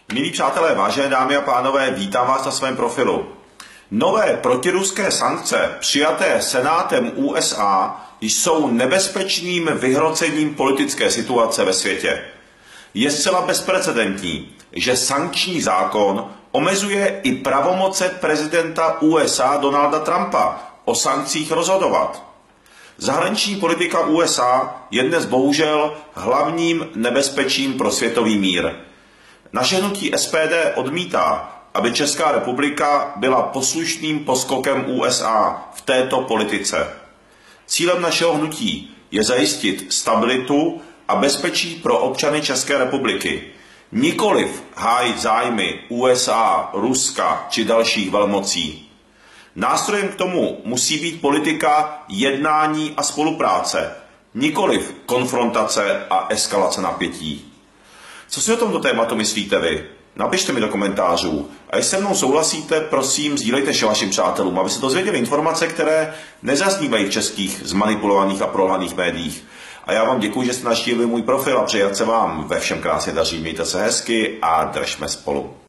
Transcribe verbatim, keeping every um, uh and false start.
Milí přátelé, vážené dámy a pánové, vítám vás na svém profilu. Nové protiruské sankce přijaté Senátem U S A jsou nebezpečným vyhrocením politické situace ve světě. Je zcela bezprecedentní, že sankční zákon omezuje i pravomoce prezidenta U S A Donalda Trumpa o sankcích rozhodovat. Zahraniční politika U S A je dnes bohužel hlavním nebezpečím pro světový mír. Naše hnutí S P D odmítá, aby Česká republika byla poslušným poskokem U S A v této politice. Cílem našeho hnutí je zajistit stabilitu a bezpečí pro občany České republiky. Nikoliv hájit zájmy U S A, Ruska či dalších velmocí. Nástrojem k tomu musí být politika jednání a spolupráce, nikoliv konfrontace a eskalace napětí. Co si o tomto tématu myslíte vy? Napište mi do komentářů. A jestli se mnou souhlasíte, prosím, sdílejte se vašim přátelům, aby se dozvěděli informace, které nezaznívají v českých zmanipulovaných a prolhaných médiích. A já vám děkuji, že jste navštívili můj profil a přeji, ať se vám ve všem krásně daří. Mějte se hezky a držme spolu.